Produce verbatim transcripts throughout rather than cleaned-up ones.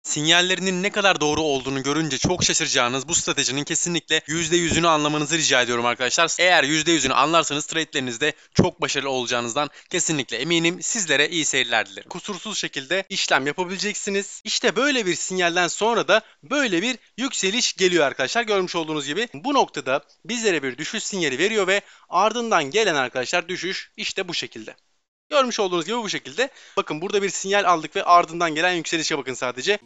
Sinyallerinin ne kadar doğru olduğunu görünce çok şaşıracağınız bu stratejinin kesinlikle yüzde yüzünü anlamanızı rica ediyorum arkadaşlar. Eğer yüzde yüzünü anlarsanız trade'lerinizde çok başarılı olacağınızdan kesinlikle eminim. Sizlere iyi seyirler dilerim. Kusursuz şekilde işlem yapabileceksiniz. İşte böyle bir sinyalden sonra da böyle bir yükseliş geliyor arkadaşlar. Görmüş olduğunuz gibi bu noktada bizlere bir düşüş sinyali veriyor ve ardından gelen arkadaşlar düşüş işte bu şekilde. Görmüş olduğunuz gibi bu şekilde. Bakın burada bir sinyal aldık ve ardından gelen yükselişe bakın sadece.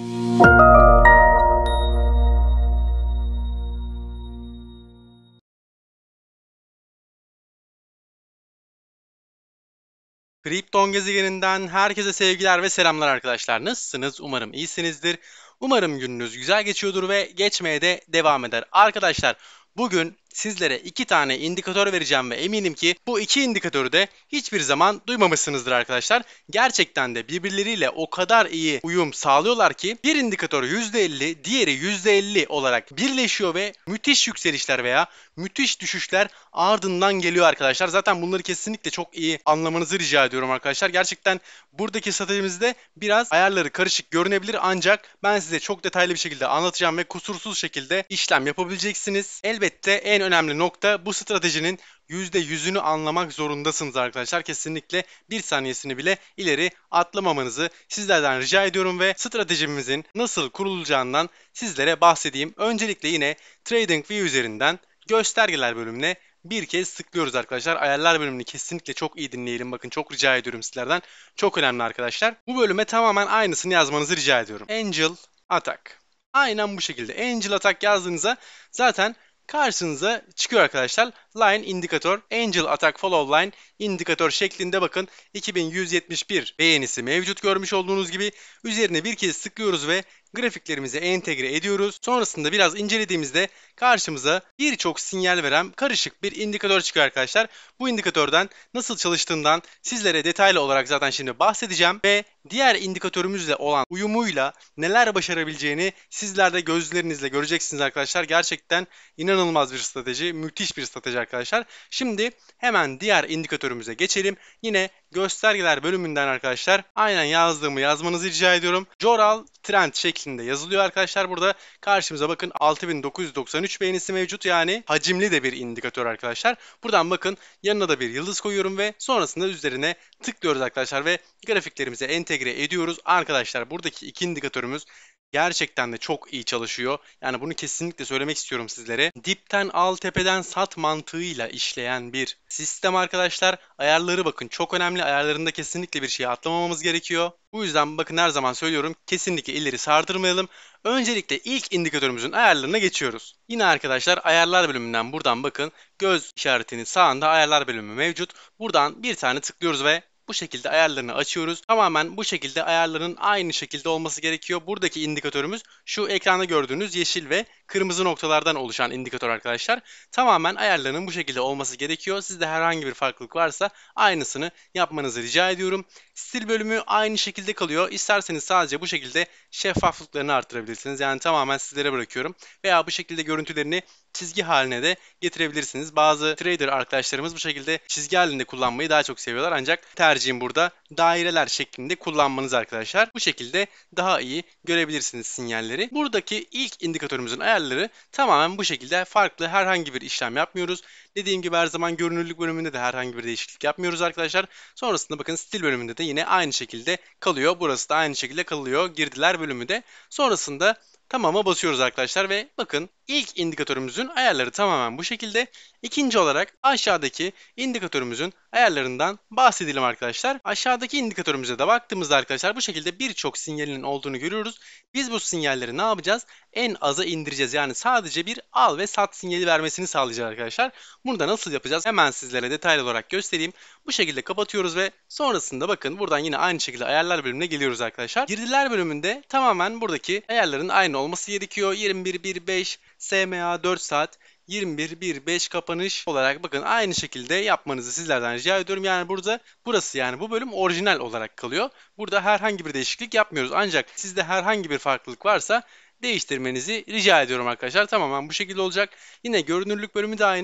Kripton gezegeninden herkese sevgiler ve selamlar arkadaşlar. Nasılsınız? Umarım iyisinizdir. Umarım gününüz güzel geçiyordur ve geçmeye de devam eder. Arkadaşlar bugün sizlere iki tane indikatör vereceğim ve eminim ki bu iki indikatörü de hiçbir zaman duymamışsınızdır arkadaşlar. Gerçekten de birbirleriyle o kadar iyi uyum sağlıyorlar ki bir indikatör yüzde elli, diğeri yüzde elli olarak birleşiyor ve müthiş yükselişler veya müthiş düşüşler ardından geliyor arkadaşlar. Zaten bunları kesinlikle çok iyi anlamanızı rica ediyorum arkadaşlar. Gerçekten buradaki stratejimizde biraz ayarları karışık görünebilir ancak ben size çok detaylı bir şekilde anlatacağım ve kusursuz şekilde işlem yapabileceksiniz. Elbette en önemli nokta bu stratejinin yüzde yüzünü anlamak zorundasınız arkadaşlar. Kesinlikle bir saniyesini bile ileri atlamamanızı sizlerden rica ediyorum ve stratejimizin nasıl kurulacağından sizlere bahsedeyim. Öncelikle yine TradingView üzerinden göstergeler bölümüne bir kez tıklıyoruz arkadaşlar. Ayarlar bölümünü kesinlikle çok iyi dinleyelim. Bakın çok rica ediyorum sizlerden. Çok önemli arkadaşlar. Bu bölüme tamamen aynısını yazmanızı rica ediyorum. Angel Attack. Aynen bu şekilde. Angel Attack yazdığınızda zaten karşınıza çıkıyor arkadaşlar. Line indikatör, Angel Attack Follow Line indikatör şeklinde bakın iki bin yüz yetmiş bir beğenisi mevcut görmüş olduğunuz gibi. Üzerine bir kez tıklıyoruz ve grafiklerimizi entegre ediyoruz. Sonrasında biraz incelediğimizde karşımıza birçok sinyal veren karışık bir indikatör çıkıyor arkadaşlar. Bu indikatörden nasıl çalıştığından sizlere detaylı olarak zaten şimdi bahsedeceğim ve diğer indikatörümüzle olan uyumuyla neler başarabileceğini sizler de gözlerinizle göreceksiniz arkadaşlar. Gerçekten inanılmaz bir strateji, müthiş bir strateji arkadaşlar. Şimdi hemen diğer indikatörümüze geçelim. Yine göstergeler bölümünden arkadaşlar aynen yazdığımı yazmanızı rica ediyorum. Joral Trend şeklinde yazılıyor arkadaşlar. Burada karşımıza bakın altı bin dokuz yüz doksan üç beğenisi mevcut, yani hacimli de bir indikatör arkadaşlar. Buradan bakın yanına da bir yıldız koyuyorum ve sonrasında üzerine tıklıyoruz arkadaşlar ve grafiklerimize entegre ediyoruz. Arkadaşlar buradaki iki indikatörümüz gerçekten de çok iyi çalışıyor. Yani bunu kesinlikle söylemek istiyorum sizlere. Dipten al, tepeden sat mantığıyla işleyen bir sistem arkadaşlar. Ayarları bakın çok önemli. Ayarlarında kesinlikle bir şey atlamamamız gerekiyor. Bu yüzden bakın her zaman söylüyorum, kesinlikle ileri sardırmayalım. Öncelikle ilk indikatörümüzün ayarlarına geçiyoruz. Yine arkadaşlar ayarlar bölümünden buradan bakın göz işaretinin sağında ayarlar bölümü mevcut. Buradan bir tane tıklıyoruz ve bu şekilde ayarlarını açıyoruz. Tamamen bu şekilde ayarların aynı şekilde olması gerekiyor. Buradaki indikatörümüz şu ekranda gördüğünüz yeşil ve kırmızı noktalardan oluşan indikatör arkadaşlar. Tamamen ayarlarının bu şekilde olması gerekiyor. Sizde herhangi bir farklılık varsa aynısını yapmanızı rica ediyorum. Stil bölümü aynı şekilde kalıyor. İsterseniz sadece bu şekilde şeffaflıklarını artırabilirsiniz. Yani tamamen sizlere bırakıyorum. Veya bu şekilde görüntülerini çizgi haline de getirebilirsiniz. Bazı trader arkadaşlarımız bu şekilde çizgi halinde kullanmayı daha çok seviyorlar. Ancak tercihim burada daireler şeklinde kullanmanız arkadaşlar. Bu şekilde daha iyi görebilirsiniz sinyalleri. Buradaki ilk indikatörümüzün ayarları tamamen bu şekilde farklı, herhangi bir işlem yapmıyoruz. Dediğim gibi her zaman görünürlük bölümünde de herhangi bir değişiklik yapmıyoruz arkadaşlar. Sonrasında bakın stil bölümünde de yine aynı şekilde kalıyor. Burası da aynı şekilde kalıyor. Girdiler bölümü de. Sonrasında tamam'a basıyoruz arkadaşlar ve bakın ilk indikatörümüzün ayarları tamamen bu şekilde. İkinci olarak aşağıdaki indikatörümüzün ayarlarından bahsedelim arkadaşlar. Aşağıdaki indikatörümüze de baktığımızda arkadaşlar bu şekilde birçok sinyalin olduğunu görüyoruz. Biz bu sinyalleri ne yapacağız? En aza indireceğiz. Yani sadece bir al ve sat sinyali vermesini sağlayacağız arkadaşlar. Bunu da nasıl yapacağız? Hemen sizlere detaylı olarak göstereyim. Bu şekilde kapatıyoruz ve sonrasında bakın buradan yine aynı şekilde ayarlar bölümüne geliyoruz arkadaşlar. Girdiler bölümünde tamamen buradaki ayarların aynı olması gerekiyor. yirmi bir bir beş S M A dört saat, yirmi bir bir beş kapanış olarak bakın aynı şekilde yapmanızı sizlerden rica ediyorum. Yani burada burası, yani bu bölüm orijinal olarak kalıyor. Burada herhangi bir değişiklik yapmıyoruz. Ancak sizde herhangi bir farklılık varsa değiştirmenizi rica ediyorum arkadaşlar. Tamamen bu şekilde olacak. Yine görünürlük bölümü de aynı.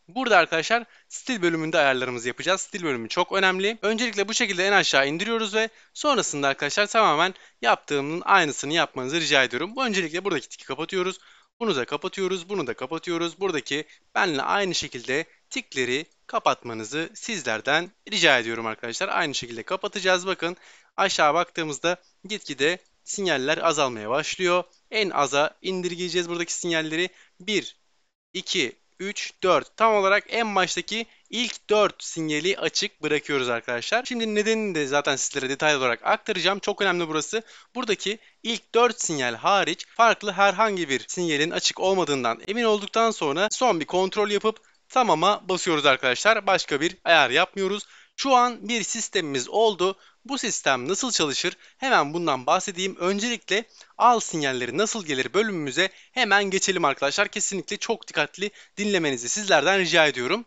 Burada arkadaşlar stil bölümünde ayarlarımızı yapacağız. Stil bölümü çok önemli. Öncelikle bu şekilde en aşağı indiriyoruz ve sonrasında arkadaşlar tamamen yaptığımın aynısını yapmanızı rica ediyorum. Öncelikle buradaki tiki kapatıyoruz. Bunu da kapatıyoruz, bunu da kapatıyoruz. Buradaki benle aynı şekilde tikleri kapatmanızı sizlerden rica ediyorum arkadaşlar. Aynı şekilde kapatacağız. Bakın aşağı baktığımızda gitgide sinyaller azalmaya başlıyor. En aza indirgeyeceğiz buradaki sinyalleri. bir, iki, üç, dört. Tam olarak en baştaki ilk dört sinyali açık bırakıyoruz arkadaşlar. Şimdi nedenini de zaten sizlere detaylı olarak aktaracağım. Çok önemli burası. Buradaki ilk dört sinyal hariç farklı herhangi bir sinyalin açık olmadığından emin olduktan sonra son bir kontrol yapıp tamama basıyoruz arkadaşlar. Başka bir ayar yapmıyoruz. Şu an bir sistemimiz oldu. Bu sistem nasıl çalışır? Hemen bundan bahsedeyim. Öncelikle al sinyalleri nasıl gelir bölümümüze hemen geçelim arkadaşlar. Kesinlikle çok dikkatli dinlemenizi sizlerden rica ediyorum.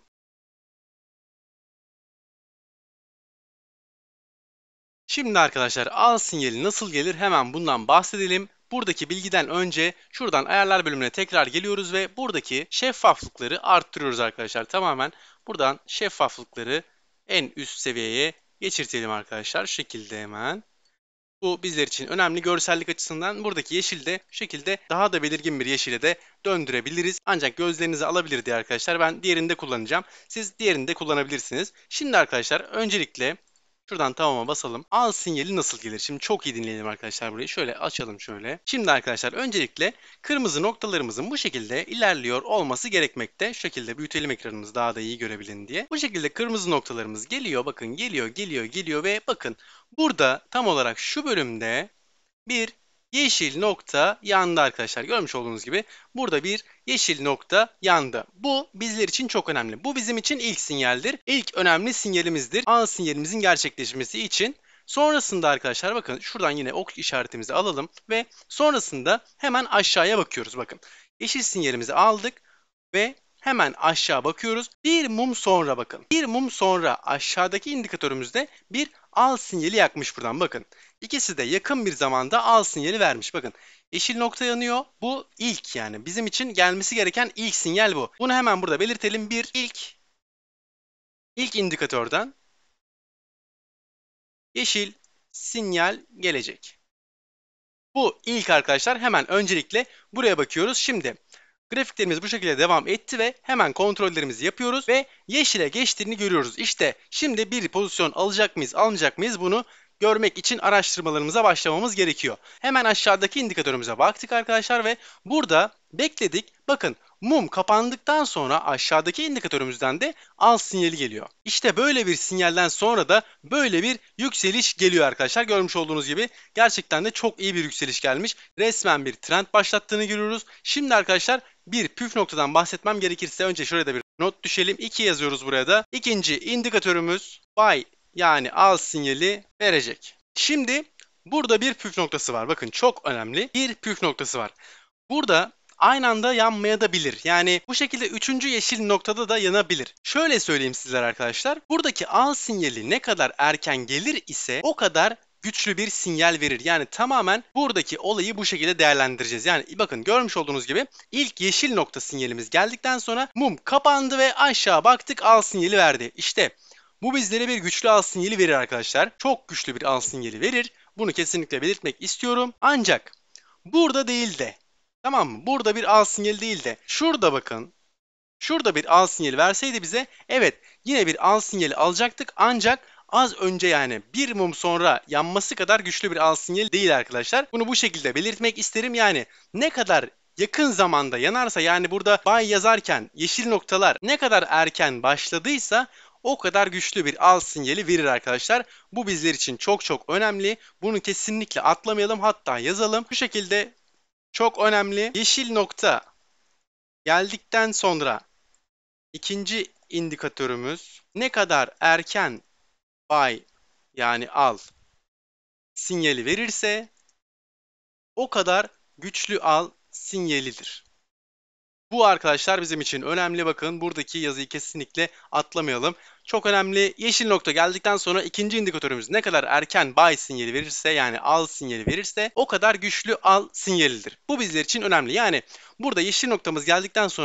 Şimdi arkadaşlar al sinyali nasıl gelir hemen bundan bahsedelim. Buradaki bilgiden önce şuradan ayarlar bölümüne tekrar geliyoruz ve buradaki şeffaflıkları arttırıyoruz arkadaşlar. Tamamen buradan şeffaflıkları en üst seviyeye geçirtelim arkadaşlar. Şu şekilde hemen. Bu bizler için önemli. Görsellik açısından buradaki yeşil de şu şekilde daha da belirgin bir yeşile de döndürebiliriz. Ancak gözlerinizi alabilir diye arkadaşlar ben diğerini de kullanacağım. Siz diğerini de kullanabilirsiniz. Şimdi arkadaşlar öncelikle şuradan tamama basalım. Al sinyali nasıl gelir? Şimdi çok iyi dinleyelim arkadaşlar burayı. Şöyle açalım şöyle. Şimdi arkadaşlar öncelikle kırmızı noktalarımızın bu şekilde ilerliyor olması gerekmekte. Şu şekilde büyütelim ekranımızı daha da iyi görebilin diye. Bu şekilde kırmızı noktalarımız geliyor. Bakın geliyor, geliyor, geliyor ve bakın burada tam olarak şu bölümde bir yeşil nokta yandı arkadaşlar. Görmüş olduğunuz gibi burada bir yeşil nokta yandı. Bu bizler için çok önemli. Bu bizim için ilk sinyaldir. İlk önemli sinyalimizdir. Al sinyalimizin gerçekleşmesi için. Sonrasında arkadaşlar bakın şuradan yine ok işaretimizi alalım ve sonrasında hemen aşağıya bakıyoruz. Bakın yeşil sinyalimizi aldık ve hemen aşağı bakıyoruz. Bir mum sonra bakın. Bir mum sonra aşağıdaki indikatörümüzde bir al sinyali yakmış buradan bakın. İkisi de yakın bir zamanda al sinyali vermiş. Bakın yeşil nokta yanıyor. Bu ilk yani bizim için gelmesi gereken ilk sinyal bu. Bunu hemen burada belirtelim. Bir ilk ilk indikatörden yeşil sinyal gelecek. Bu ilk arkadaşlar hemen öncelikle buraya bakıyoruz. Şimdi grafiklerimiz bu şekilde devam etti ve hemen kontrollerimizi yapıyoruz ve yeşile geçtiğini görüyoruz. İşte şimdi bir pozisyon alacak mıyız, almayacak mıyız bunu görmek için araştırmalarımıza başlamamız gerekiyor. Hemen aşağıdaki indikatörümüze baktık arkadaşlar ve burada bekledik. Bakın mum kapandıktan sonra aşağıdaki indikatörümüzden de al sinyali geliyor. İşte böyle bir sinyalden sonra da böyle bir yükseliş geliyor arkadaşlar. Görmüş olduğunuz gibi gerçekten de çok iyi bir yükseliş gelmiş. Resmen bir trend başlattığını görüyoruz. Şimdi arkadaşlar bir püf noktadan bahsetmem gerekirse önce şuraya da bir not düşelim. iki yazıyoruz buraya da. İkinci indikatörümüz buy yani al sinyali verecek. Şimdi burada bir püf noktası var. Bakın çok önemli bir püf noktası var. Burada aynı anda yanmaya da bilir. Yani bu şekilde üçüncü yeşil noktada da yanabilir. Şöyle söyleyeyim sizlere arkadaşlar. Buradaki al sinyali ne kadar erken gelir ise o kadar güçlü bir sinyal verir. Yani tamamen buradaki olayı bu şekilde değerlendireceğiz. Yani bakın görmüş olduğunuz gibi ilk yeşil nokta sinyalimiz geldikten sonra mum kapandı ve aşağı baktık al sinyali verdi. İşte bu bizlere bir güçlü al sinyali verir arkadaşlar. Çok güçlü bir al sinyali verir. Bunu kesinlikle belirtmek istiyorum. Ancak burada değil de tamam mı? Burada bir al sinyali değil de şurada bakın. Şurada bir al sinyali verseydi bize evet yine bir al sinyali alacaktık ancak az önce yani bir mum sonra yanması kadar güçlü bir al sinyali değil arkadaşlar. Bunu bu şekilde belirtmek isterim. Yani ne kadar yakın zamanda yanarsa yani burada buy yazarken yeşil noktalar ne kadar erken başladıysa o kadar güçlü bir al sinyali verir arkadaşlar. Bu bizler için çok çok önemli. Bunu kesinlikle atlamayalım hatta yazalım. Bu şekilde çok önemli. Yeşil nokta geldikten sonra ikinci indikatörümüz ne kadar erken buy yani al sinyali verirse o kadar güçlü al sinyalidir. Bu arkadaşlar bizim için önemli. Bakın buradaki yazıyı kesinlikle atlamayalım. Çok önemli. Yeşil nokta geldikten sonra ikinci indikatörümüz ne kadar erken buy sinyali verirse yani al sinyali verirse o kadar güçlü al sinyalidir. Bu bizler için önemli. Yani burada yeşil noktamız geldikten sonra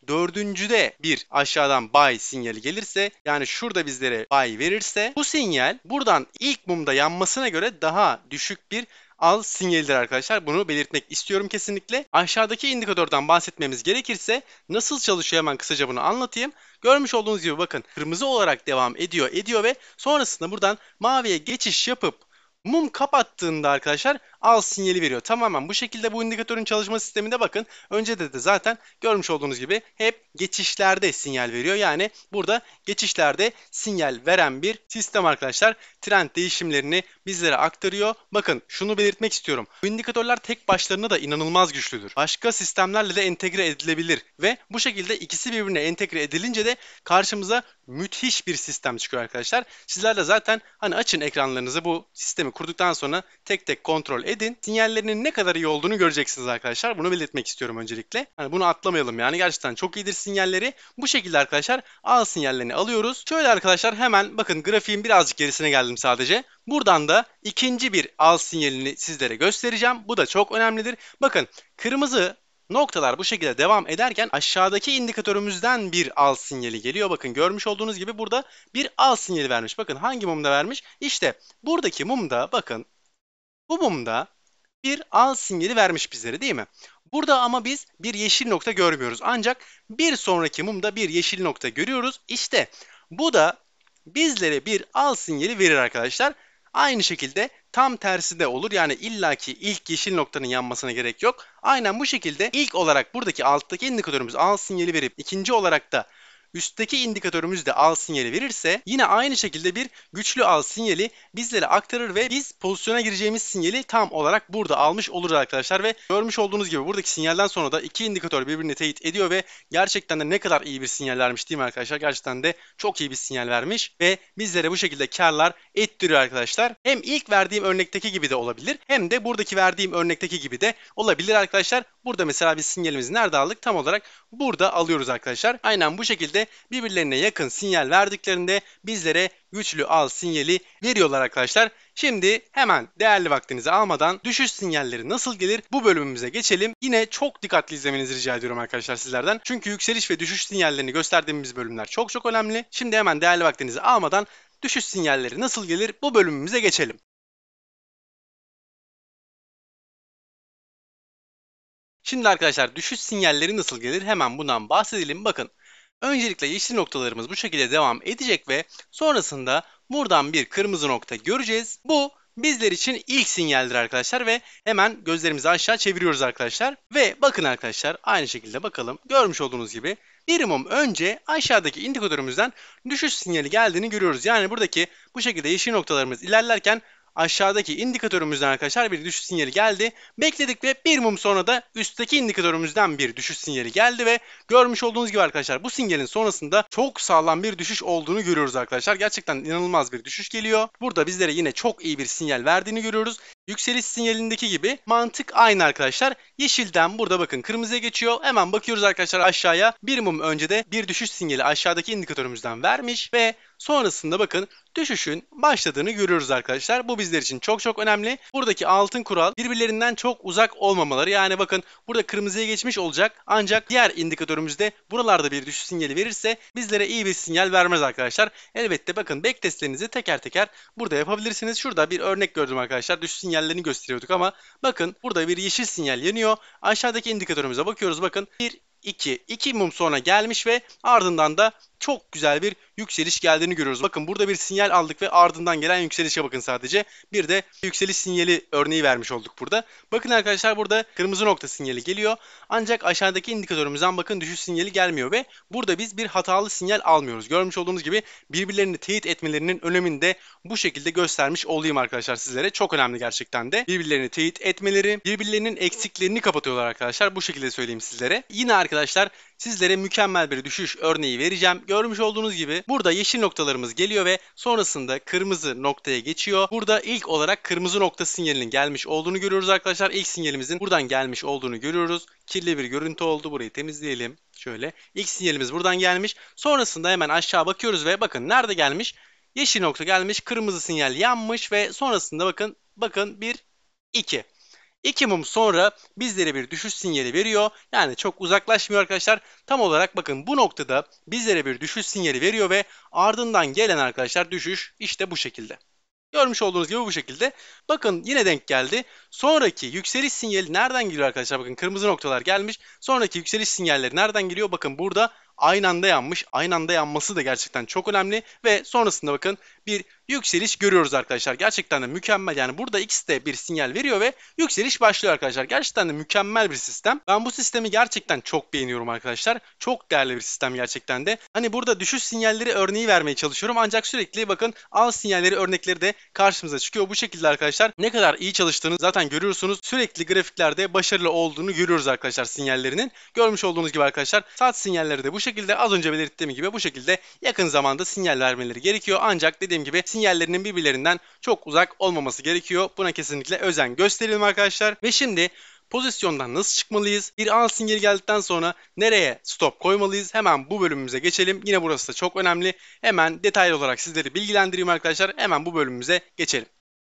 dördüncüde bir aşağıdan buy sinyali gelirse, yani şurada bizlere buy verirse, bu sinyal buradan ilk mumda yanmasına göre daha düşük bir al sinyalidir arkadaşlar. Bunu belirtmek istiyorum kesinlikle. Aşağıdaki indikatörden bahsetmemiz gerekirse nasıl çalışıyor hemen kısaca bunu anlatayım. Görmüş olduğunuz gibi bakın kırmızı olarak devam ediyor ediyor ve sonrasında buradan maviye geçiş yapıp mum kapattığında arkadaşlar al sinyali veriyor. Tamamen bu şekilde bu indikatörün çalışma sisteminde bakın. Önce de, de zaten görmüş olduğunuz gibi hep geçişlerde sinyal veriyor. Yani burada geçişlerde sinyal veren bir sistem arkadaşlar. Trend değişimlerini bizlere aktarıyor. Bakın şunu belirtmek istiyorum. Bu indikatörler tek başlarına da inanılmaz güçlüdür. Başka sistemlerle de entegre edilebilir ve bu şekilde ikisi birbirine entegre edilince de karşımıza müthiş bir sistem çıkıyor arkadaşlar. Sizler de zaten hani açın ekranlarınızı, bu sistemi kurduktan sonra tek tek kontrol edin. Sinyallerinin ne kadar iyi olduğunu göreceksiniz arkadaşlar. Bunu belirtmek istiyorum öncelikle. Hani bunu atlamayalım, yani gerçekten çok iyidir sinyalleri. Bu şekilde arkadaşlar al sinyallerini alıyoruz. Şöyle arkadaşlar hemen bakın grafiğin birazcık gerisine geldim sadece. Buradan da ikinci bir al sinyalini sizlere göstereceğim. Bu da çok önemlidir. Bakın kırmızı noktalar bu şekilde devam ederken aşağıdaki indikatörümüzden bir al sinyali geliyor. Bakın görmüş olduğunuz gibi burada bir al sinyali vermiş. Bakın hangi mumda vermiş? İşte buradaki mumda, bakın bu mumda bir al sinyali vermiş bizlere, değil mi? Burada ama biz bir yeşil nokta görmüyoruz. Ancak bir sonraki mumda bir yeşil nokta görüyoruz. İşte bu da bizlere bir al sinyali verir arkadaşlar. Aynı şekilde tam tersi de olur. Yani illaki ilk yeşil noktanın yanmasına gerek yok. Aynen bu şekilde ilk olarak buradaki alttaki indikatörümüz al sinyali verip ikinci olarak da üstteki indikatörümüz de al sinyali verirse yine aynı şekilde bir güçlü al sinyali bizlere aktarır ve biz pozisyona gireceğimiz sinyali tam olarak burada almış oluruz arkadaşlar. Ve görmüş olduğunuz gibi buradaki sinyalden sonra da iki indikatör birbirini teyit ediyor ve gerçekten de ne kadar iyi bir sinyal vermiş değil mi arkadaşlar? Gerçekten de çok iyi bir sinyal vermiş ve bizlere bu şekilde karlar ettiriyor arkadaşlar. Hem ilk verdiğim örnekteki gibi de olabilir, hem de buradaki verdiğim örnekteki gibi de olabilir arkadaşlar. Burada mesela biz sinyalimizi nerede aldık? Tam olarak burada alıyoruz arkadaşlar. Aynen bu şekilde birbirlerine yakın sinyal verdiklerinde bizlere güçlü al sinyali veriyorlar arkadaşlar. Şimdi hemen değerli vaktinizi almadan düşüş sinyalleri nasıl gelir bu bölümümüze geçelim. Yine çok dikkatli izlemenizi rica ediyorum arkadaşlar sizlerden. Çünkü yükseliş ve düşüş sinyallerini gösterdiğimiz bölümler çok çok önemli. Şimdi hemen değerli vaktinizi almadan düşüş sinyalleri nasıl gelir bu bölümümüze geçelim. Şimdi arkadaşlar düşüş sinyalleri nasıl gelir hemen bundan bahsedelim. Bakın öncelikle yeşil noktalarımız bu şekilde devam edecek ve sonrasında buradan bir kırmızı nokta göreceğiz. Bu bizler için ilk sinyaldir arkadaşlar ve hemen gözlerimizi aşağı çeviriyoruz arkadaşlar. Ve bakın arkadaşlar aynı şekilde bakalım, görmüş olduğunuz gibi bir mum önce aşağıdaki indikatörümüzden düşüş sinyali geldiğini görüyoruz. Yani buradaki bu şekilde yeşil noktalarımız ilerlerken aşağıdaki indikatörümüzden arkadaşlar bir düşüş sinyali geldi. Bekledik ve bir mum sonra da üstteki indikatörümüzden bir düşüş sinyali geldi ve görmüş olduğunuz gibi arkadaşlar bu sinyalin sonrasında çok sağlam bir düşüş olduğunu görüyoruz arkadaşlar. Gerçekten inanılmaz bir düşüş geliyor. Burada bizlere yine çok iyi bir sinyal verdiğini görüyoruz. Yükseliş sinyalindeki gibi mantık aynı arkadaşlar. Yeşilden burada bakın kırmızıya geçiyor. Hemen bakıyoruz arkadaşlar aşağıya. Bir mum önce de bir düşüş sinyali aşağıdaki indikatörümüzden vermiş ve sonrasında bakın düşüşün başladığını görüyoruz arkadaşlar. Bu bizler için çok çok önemli. Buradaki altın kural birbirlerinden çok uzak olmamaları. Yani bakın burada kırmızıya geçmiş olacak. Ancak diğer indikatörümüzde buralarda bir düşüş sinyali verirse bizlere iyi bir sinyal vermez arkadaşlar. Elbette bakın backtestlerinizi teker teker burada yapabilirsiniz. Şurada bir örnek gördüm arkadaşlar. Düşüş sinyallerini gösteriyorduk ama bakın burada bir yeşil sinyal yanıyor. Aşağıdaki indikatörümüze bakıyoruz. Bakın bir iki. iki mum sonra gelmiş ve ardından da çok güzel bir yükseliş geldiğini görüyoruz. Bakın burada bir sinyal aldık ve ardından gelen yükselişe bakın sadece. Bir de yükseliş sinyali örneği vermiş olduk burada. Bakın arkadaşlar burada kırmızı nokta sinyali geliyor. Ancak aşağıdaki indikatörümüzden bakın düşüş sinyali gelmiyor ve burada biz bir hatalı sinyal almıyoruz. Görmüş olduğunuz gibi birbirlerini teyit etmelerinin önemini de bu şekilde göstermiş olayım arkadaşlar sizlere. Çok önemli gerçekten de. Birbirlerini teyit etmeleri, birbirlerinin eksiklerini kapatıyorlar arkadaşlar. Bu şekilde söyleyeyim sizlere. Yine arkadaşlar sizlere mükemmel bir düşüş örneği vereceğim. Görmüş olduğunuz gibi burada yeşil noktalarımız geliyor ve sonrasında kırmızı noktaya geçiyor. Burada ilk olarak kırmızı nokta sinyalinin gelmiş olduğunu görüyoruz arkadaşlar. İlk sinyalimizin buradan gelmiş olduğunu görüyoruz. Kirli bir görüntü oldu. Burayı temizleyelim. Şöyle. İlk sinyalimiz buradan gelmiş. Sonrasında hemen aşağı bakıyoruz ve bakın nerede gelmiş? Yeşil nokta gelmiş. Kırmızı sinyal yanmış ve sonrasında bakın bakın bir iki. iki mum sonra bizlere bir düşüş sinyali veriyor. Yani çok uzaklaşmıyor arkadaşlar. Tam olarak bakın bu noktada bizlere bir düşüş sinyali veriyor ve ardından gelen arkadaşlar düşüş işte bu şekilde. Görmüş olduğunuz gibi bu şekilde. Bakın yine denk geldi. Sonraki yükseliş sinyali nereden geliyor arkadaşlar? Bakın kırmızı noktalar gelmiş. Sonraki yükseliş sinyalleri nereden geliyor? Bakın burada aynı anda yanmış. Aynı anda yanması da gerçekten çok önemli. Ve sonrasında bakın bir yükseliş görüyoruz arkadaşlar. Gerçekten de mükemmel. Yani burada ikisi de bir sinyal veriyor ve yükseliş başlıyor arkadaşlar. Gerçekten de mükemmel bir sistem. Ben bu sistemi gerçekten çok beğeniyorum arkadaşlar. Çok değerli bir sistem gerçekten de. Hani burada düşüş sinyalleri örneği vermeye çalışıyorum. Ancak sürekli bakın al sinyalleri örnekleri de karşımıza çıkıyor. Bu şekilde arkadaşlar ne kadar iyi çalıştığını zaten görüyorsunuz. Sürekli grafiklerde başarılı olduğunu görüyoruz arkadaşlar sinyallerinin. Görmüş olduğunuz gibi arkadaşlar saat sinyalleri de bu şekilde, az önce belirttiğim gibi bu şekilde yakın zamanda sinyal vermeleri gerekiyor. Ancak dediğim gibi sinyallerinin birbirlerinden çok uzak olmaması gerekiyor. Buna kesinlikle özen gösterelim arkadaşlar. Ve şimdi pozisyondan nasıl çıkmalıyız? Bir al sinyali geldikten sonra nereye stop koymalıyız? Hemen bu bölümümüze geçelim. Yine burası da çok önemli. Hemen detaylı olarak sizleri bilgilendireyim arkadaşlar. Hemen bu bölümümüze geçelim.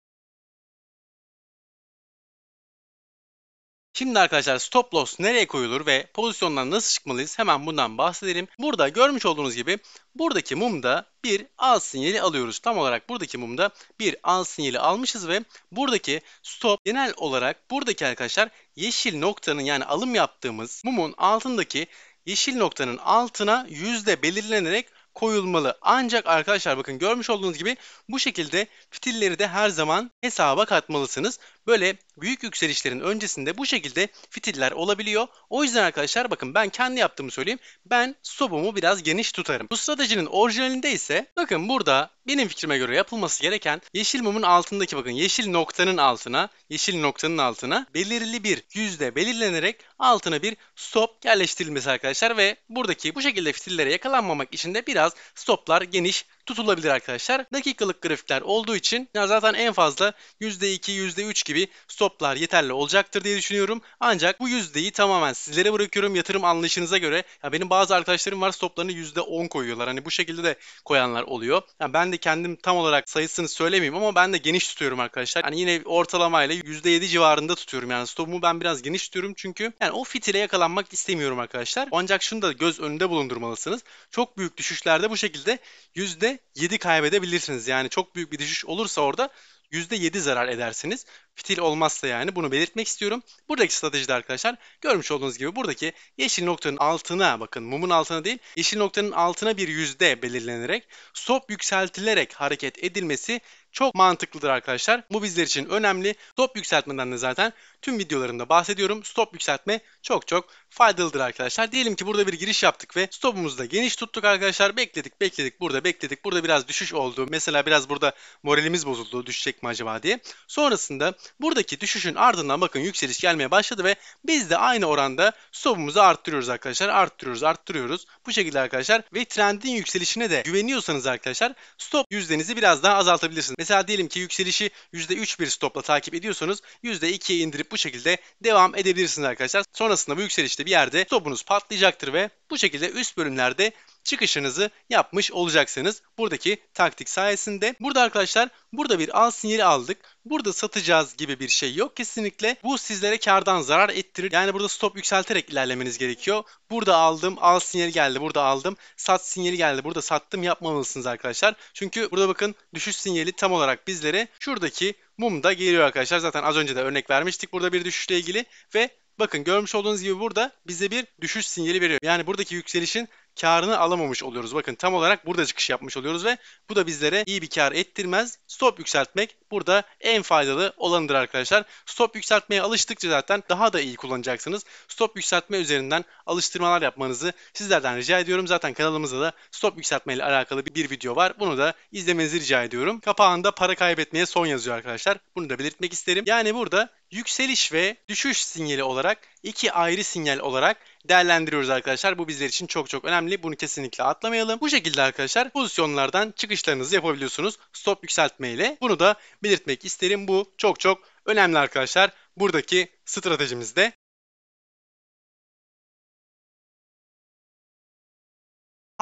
Şimdi arkadaşlar stop loss nereye koyulur ve pozisyondan nasıl çıkmalıyız? Hemen bundan bahsedelim. Burada görmüş olduğunuz gibi buradaki mumda bir al sinyali alıyoruz. Tam olarak buradaki mumda bir al sinyali almışız ve buradaki stop genel olarak buradaki arkadaşlar yeşil noktanın, yani alım yaptığımız mumun altındaki yeşil noktanın altına yüzde belirlenerek koyulmalı. Ancak arkadaşlar bakın görmüş olduğunuz gibi bu şekilde fitilleri de her zaman hesaba katmalısınız. Böyle büyük yükselişlerin öncesinde bu şekilde fitiller olabiliyor. O yüzden arkadaşlar bakın ben kendi yaptığımı söyleyeyim. Ben stopumu biraz geniş tutarım. Bu stratejinin orijinalinde ise bakın burada benim fikrime göre yapılması gereken yeşil mumun altındaki, bakın yeşil noktanın altına, yeşil noktanın altına belirli bir yüzde belirlenerek altına bir stop yerleştirilmesi arkadaşlar ve buradaki bu şekilde fitillere yakalanmamak için de biraz stoplar geniş tutulabilir arkadaşlar. Dakikalık grafikler olduğu için ya zaten en fazla yüzde iki, yüzde üç gibi stoplar yeterli olacaktır diye düşünüyorum. Ancak bu yüzdeyi tamamen sizlere bırakıyorum yatırım anlayışınıza göre. Ya benim bazı arkadaşlarım var, stoplarını yüzde on koyuyorlar. Hani bu şekilde de koyanlar oluyor. Yani ben de kendim tam olarak sayısını söylemeyeyim ama ben de geniş tutuyorum arkadaşlar. Hani yine ortalamayla yüzde yedi civarında tutuyorum. Yani stopumu ben biraz geniş tutuyorum çünkü yani o fitile yakalanmak istemiyorum arkadaşlar. Ancak şunu da göz önünde bulundurmalısınız. Çok büyük düşüşlerde bu şekilde yüzde yedi kaybedebilirsiniz. Yani çok büyük bir düşüş olursa orada yüzde yedi zarar edersiniz. Fitil olmazsa, yani bunu belirtmek istiyorum. Buradaki stratejide arkadaşlar görmüş olduğunuz gibi buradaki yeşil noktanın altına, bakın mumun altına değil, yeşil noktanın altına bir yüzde belirlenerek stop yükseltilerek hareket edilmesi çok mantıklıdır arkadaşlar. Bu bizler için önemli. Stop yükseltmeden de zaten tüm videolarımda bahsediyorum. Stop yükseltme çok çok faydalıdır arkadaşlar. Diyelim ki burada bir giriş yaptık ve stopumuzu da geniş tuttuk arkadaşlar. Bekledik, bekledik, burada bekledik. Burada biraz düşüş oldu. Mesela biraz burada moralimiz bozuldu. Düşecek mi acaba diye. Sonrasında buradaki düşüşün ardından bakın yükseliş gelmeye başladı ve biz de aynı oranda stopumuzu arttırıyoruz arkadaşlar. Arttırıyoruz, arttırıyoruz. Bu şekilde arkadaşlar ve trendin yükselişine de güveniyorsanız arkadaşlar stop yüzdenizi biraz daha azaltabilirsiniz. Mesela diyelim ki yükselişi yüzde üç bir stopla takip ediyorsanız yüzde ikiye indirip bu şekilde devam edebilirsiniz arkadaşlar. Sonrasında bu yükselişte bir yerde stopunuz patlayacaktır ve bu şekilde üst bölümlerde çıkışınızı yapmış olacaksınız buradaki taktik sayesinde. Burada arkadaşlar burada bir al sinyali aldık. Burada satacağız gibi bir şey yok kesinlikle. Bu sizlere kardan zarar ettirir. Yani burada stop yükselterek ilerlemeniz gerekiyor. Burada aldım, al sinyali geldi, burada aldım. Sat sinyali geldi, burada sattım yapmamalısınız arkadaşlar. Çünkü burada bakın düşüş sinyali tam olarak bizlere şuradaki mumda geliyor arkadaşlar. Zaten az önce de örnek vermiştik burada bir düşüşle ilgili ve bakın görmüş olduğunuz gibi burada bize bir düşüş sinyali veriyor. Yani buradaki yükselişin karını alamamış oluyoruz. Bakın tam olarak burada çıkış yapmış oluyoruz ve bu da bizlere iyi bir kar ettirmez. Stop yükseltmek burada en faydalı olanıdır arkadaşlar. Stop yükseltmeye alıştıkça zaten daha da iyi kullanacaksınız. Stop yükseltme üzerinden alıştırmalar yapmanızı sizlerden rica ediyorum. Zaten kanalımızda da stop yükseltme ile alakalı bir video var. Bunu da izlemenizi rica ediyorum. Kapağında para kaybetmeye son yazıyor arkadaşlar. Bunu da belirtmek isterim. Yani burada yükseliş ve düşüş sinyali olarak iki ayrı sinyal olarak değerlendiriyoruz arkadaşlar. Bu bizler için çok çok önemli. Bunu kesinlikle atlamayalım. Bu şekilde arkadaşlar pozisyonlardan çıkışlarınızı yapabiliyorsunuz stop yükseltme ile. Bunu da belirtmek isterim. Bu çok çok önemli arkadaşlar. Buradaki stratejimizde.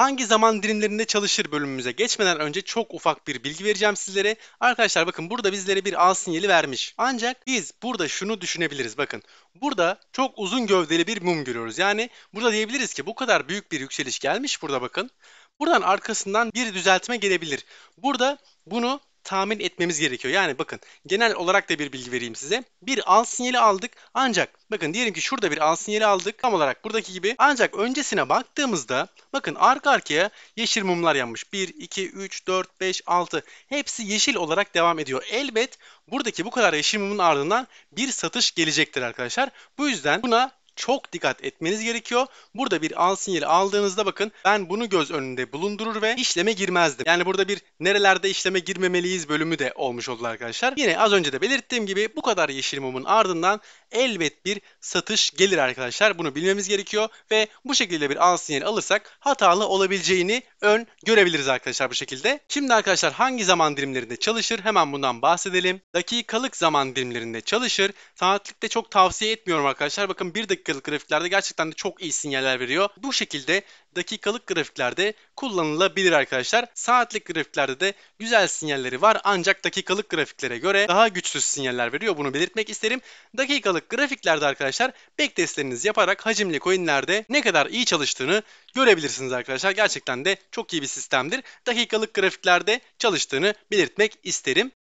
Hangi zaman dilimlerinde çalışır bölümümüze geçmeden önce çok ufak bir bilgi vereceğim sizlere. Arkadaşlar bakın burada bizlere bir al sinyali vermiş. Ancak biz burada şunu düşünebiliriz bakın. Burada çok uzun gövdeli bir mum görüyoruz. Yani burada diyebiliriz ki bu kadar büyük bir yükseliş gelmiş burada bakın. Buradan arkasından bir düzeltme gelebilir. Burada bunu tahmin etmemiz gerekiyor. Yani bakın genel olarak da bir bilgi vereyim size. Bir al sinyali aldık ancak bakın diyelim ki şurada bir al sinyali aldık tam olarak buradaki gibi. Ancak öncesine baktığımızda bakın arka arkaya yeşil mumlar yanmış. bir, iki, üç, dört, beş, altı hepsi yeşil olarak devam ediyor. Elbet buradaki bu kadar yeşil mumun ardından bir satış gelecektir arkadaşlar. Bu yüzden buna çok dikkat etmeniz gerekiyor. Burada bir al sinyali aldığınızda bakın ben bunu göz önünde bulundurur ve işleme girmezdim. Yani burada bir nerelerde işleme girmemeliyiz bölümü de olmuş oldu arkadaşlar. Yine az önce de belirttiğim gibi bu kadar yeşil mumun ardından elbet bir satış gelir arkadaşlar. Bunu bilmemiz gerekiyor ve bu şekilde bir al sinyali alırsak hatalı olabileceğini ön görebiliriz arkadaşlar bu şekilde. Şimdi arkadaşlar hangi zaman dilimlerinde çalışır? Hemen bundan bahsedelim. Dakikalık zaman dilimlerinde çalışır. Saatlikte çok tavsiye etmiyorum arkadaşlar. Bakın bir dakikalık grafiklerde gerçekten de çok iyi sinyaller veriyor. Bu şekilde dakikalık grafiklerde kullanılabilir arkadaşlar. Saatlik grafiklerde de güzel sinyalleri var ancak dakikalık grafiklere göre daha güçsüz sinyaller veriyor. Bunu belirtmek isterim. Dakikalık grafiklerde arkadaşlar backtestlerinizi yaparak hacimli coinlerde ne kadar iyi çalıştığını görebilirsiniz arkadaşlar. Gerçekten de çok iyi bir sistemdir. Dakikalık grafiklerde çalıştığını belirtmek isterim.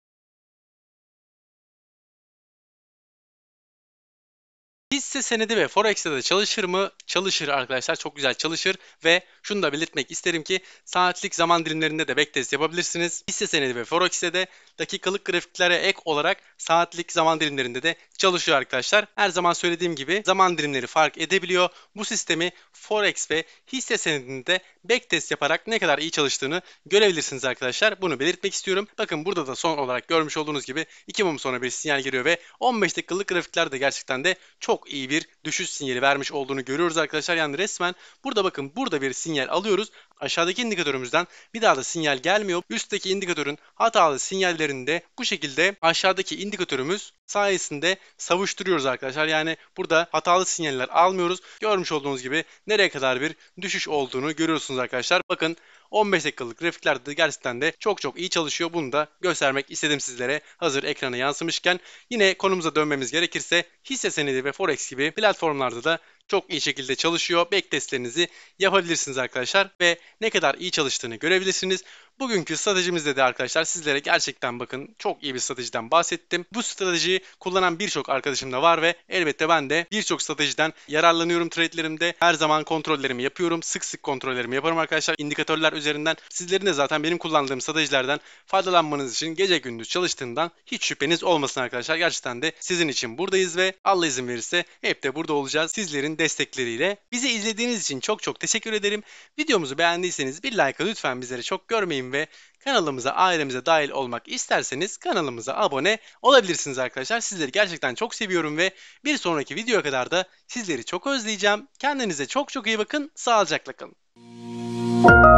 Hisse senedi ve Forex'te de çalışır mı? Çalışır arkadaşlar. Çok güzel çalışır ve şunu da belirtmek isterim ki saatlik zaman dilimlerinde de backtest yapabilirsiniz. Hisse senedi ve Forex'te de dakikalık grafiklere ek olarak saatlik zaman dilimlerinde de çalışıyor arkadaşlar. Her zaman söylediğim gibi zaman dilimleri fark edebiliyor. Bu sistemi Forex ve hisse senedinde backtest yaparak ne kadar iyi çalıştığını görebilirsiniz arkadaşlar. Bunu belirtmek istiyorum. Bakın burada da son olarak görmüş olduğunuz gibi iki mum sonra bir sinyal geliyor ve on beş dakikalık grafiklerde gerçekten de çok iyi bir düşüş sinyali vermiş olduğunu görüyoruz arkadaşlar. Yani resmen burada bakın burada bir sinyal alıyoruz. Aşağıdaki indikatörümüzden bir daha da sinyal gelmiyor. Üstteki indikatörün hatalı sinyallerini de bu şekilde aşağıdaki indikatörümüz sayesinde savuşturuyoruz arkadaşlar. Yani burada hatalı sinyaller almıyoruz. Görmüş olduğunuz gibi nereye kadar bir düşüş olduğunu görüyorsunuz arkadaşlar. Bakın on beş dakikalık grafiklerde de gerçekten de çok çok iyi çalışıyor. Bunu da göstermek istedim sizlere hazır ekrana yansımışken. Yine konumuza dönmemiz gerekirse hisse senedi ve Forex gibi platformlarda da çok iyi şekilde çalışıyor. Backtestlerinizi yapabilirsiniz arkadaşlar ve ne kadar iyi çalıştığını görebilirsiniz. Bugünkü stratejimizde de arkadaşlar sizlere gerçekten bakın çok iyi bir stratejiden bahsettim. Bu stratejiyi kullanan birçok arkadaşım da var ve elbette ben de birçok stratejiden yararlanıyorum trade'lerimde. Her zaman kontrollerimi yapıyorum. Sık sık kontrollerimi yaparım arkadaşlar. İndikatörler üzerinden sizlerin de zaten benim kullandığım stratejilerden faydalanmanız için gece gündüz çalıştığından hiç şüpheniz olmasın arkadaşlar. Gerçekten de sizin için buradayız ve Allah izin verirse hep de burada olacağız sizlerin destekleriyle. Bizi izlediğiniz için çok çok teşekkür ederim. Videomuzu beğendiyseniz bir like lütfen bizleri çok görmeyin ve kanalımıza, ailemize dahil olmak isterseniz kanalımıza abone olabilirsiniz arkadaşlar. Sizleri gerçekten çok seviyorum ve bir sonraki videoya kadar da sizleri çok özleyeceğim. Kendinize çok çok iyi bakın. Sağlıcakla kalın.